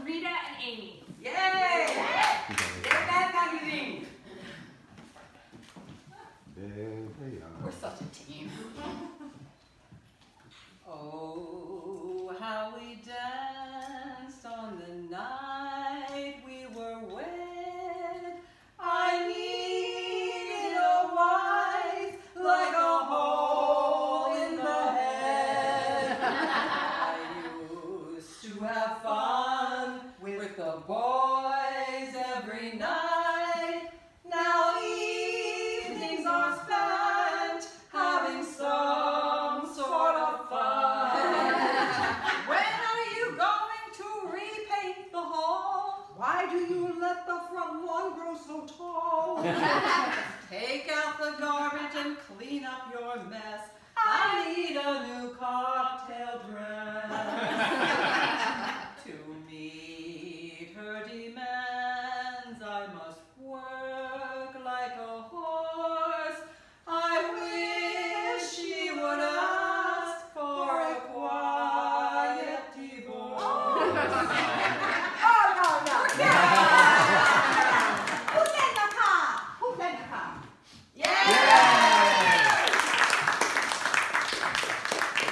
Rita and Amy. Yay! Get that magazine. There they are. We're such a team. Oh, how we danced on the night we were wed. I needed a wife like a hole in the head. I used to have fun with the boys every night. Now evenings are spent having some sort of fun. When are you going to repaint the hall? Why do you let the front lawn grow so tall? Take out the garbage and clean up your mess. I need a new cocktail dress. Too